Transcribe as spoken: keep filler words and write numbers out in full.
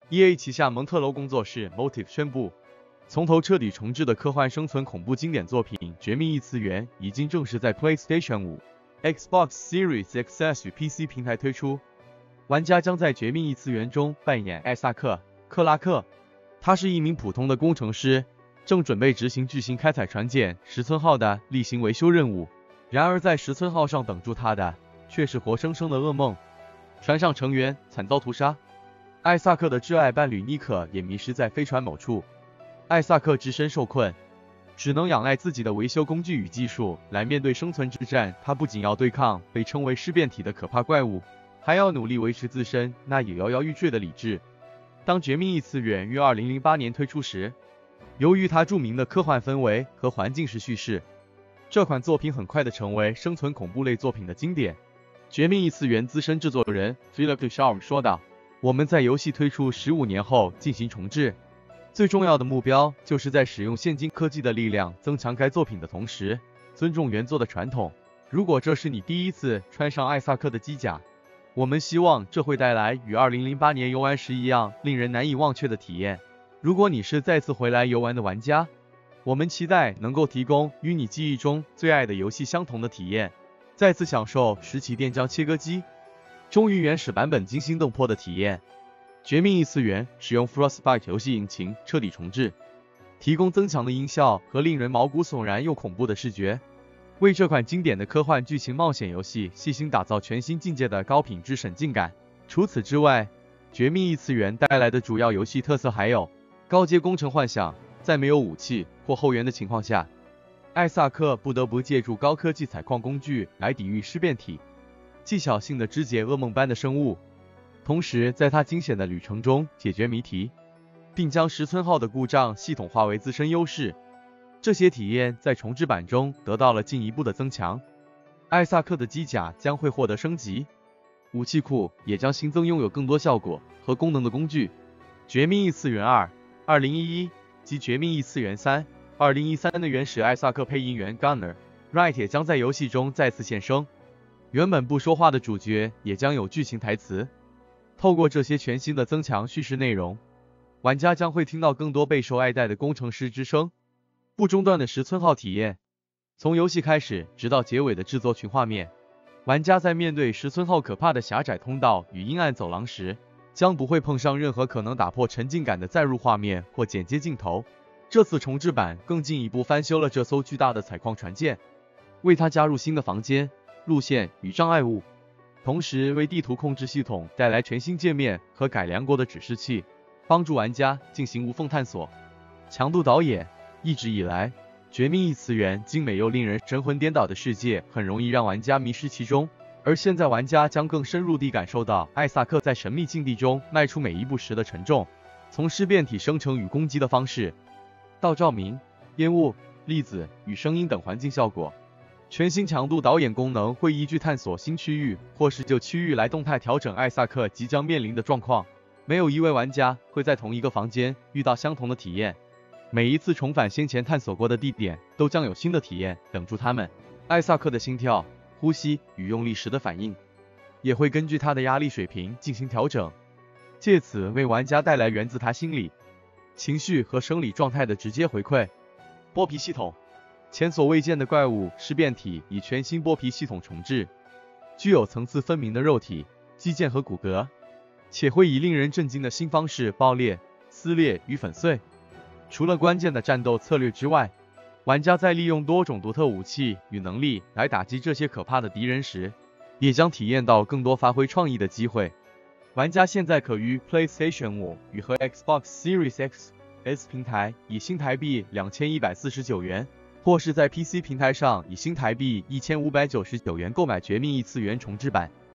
E A 旗下蒙特楼工作室 Motive 宣布，从头彻底重置的科幻生存恐怖经典作品《绝命异次元》已经正式在 PlayStation 五、Xbox Series X S 与 P C 平台推出。玩家将在《绝命异次元》中扮演艾萨克·克拉克，他是一名普通的工程师，正准备执行巨型开采船舰石村号的例行维修任务。然而，在石村号上等住他的却是活生生的噩梦，船上成员惨遭屠杀。艾萨克的挚爱伴侣妮可也迷失在飞船某处，艾萨克只身受困，只能仰赖自己的维修工具与技术来面对生存之战。他不仅要对抗被称为尸变体的可怕怪物，还要努力维持自身那也摇摇欲坠的理智。当《绝命异次元》于二零零八年推出时，由于它著名的科幻氛围和环境式叙事，这款作品很快的成为生存恐怖类作品的经典。《绝命异次元》资深制作人 Philip Sharp 说道：“我们在游戏推出十五年后进行重置，最重要的目标就是在使用现今科技的力量增强该作品的同时，尊重原作的传统。如果这是你第一次穿上艾萨克的机甲，我们希望这会带来与二零零八年游玩时一样令人难以忘却的体验。如果你是再次回来游玩的玩家，我们期待能够提供与你记忆中最爱的游戏相同的体验，再次享受拾起电浆切割机，忠于原始版本惊心动魄的体验。绝命异次元使用 Frostbite 游戏引擎彻底重置，提供增强的音效和令人毛骨悚然又恐怖的视觉，为这款经典的科幻剧情冒险游戏细心打造全新境界的高品质审进感。除此之外，绝命异次元带来的主要游戏特色还有高阶工程幻想，在没有武器或后援的情况下，艾萨克不得不借助高科技采矿工具来抵御尸变体，技巧性的肢解噩梦般的生物，同时在他惊险的旅程中解决谜题，并将石村号的故障系统化为自身优势。这些体验在重置版中得到了进一步的增强。艾萨克的机甲将会获得升级，武器库也将新增拥有更多效果和功能的工具。绝命异次元二二零一一及绝命异次元三二零一三的原始艾萨克配音员 Gunnar Wright 也将在游戏中再次现身，原本不说话的主角也将有剧情台词。透过这些全新的增强叙事内容，玩家将会听到更多备受爱戴的工程师之声，不中断的石村号体验。从游戏开始直到结尾的制作群画面，玩家在面对石村号可怕的狭窄通道与阴暗走廊时，将不会碰上任何可能打破沉浸感的载入画面或剪接镜头。这次重置版更进一步翻修了这艘巨大的采矿船舰，为它加入新的房间、路线与障碍物，同时为地图控制系统带来全新界面和改良过的指示器，帮助玩家进行无缝探索。强度导演，一直以来，绝命异次元精美又令人神魂颠倒的世界很容易让玩家迷失其中，而现在玩家将更深入地感受到艾萨克在神秘境地中迈出每一步时的沉重。从尸变体生成与攻击的方式，到照明、烟雾、粒子与声音等环境效果，全新强度导演功能会依据探索新区域或是旧区域来动态调整艾萨克即将面临的状况。没有一位玩家会在同一个房间遇到相同的体验，每一次重返先前探索过的地点都将有新的体验等住他们。艾萨克的心跳、呼吸与用力时的反应也会根据他的压力水平进行调整，借此为玩家带来源自他心理、情绪和生理状态的直接回馈。剥皮系统，前所未见的怪物尸变体以全新剥皮系统重置，具有层次分明的肉体、肌腱和骨骼，且会以令人震惊的新方式爆裂、撕裂与粉碎。除了关键的战斗策略之外，玩家在利用多种独特武器与能力来打击这些可怕的敌人时，也将体验到更多发挥创意的机会。玩家现在可于 PlayStation 五与和 Xbox Series X S 平台以新台币两千一百四十九元，或是在 P C 平台上以新台币一千五百九十九元购买《绝命异次元》重置版。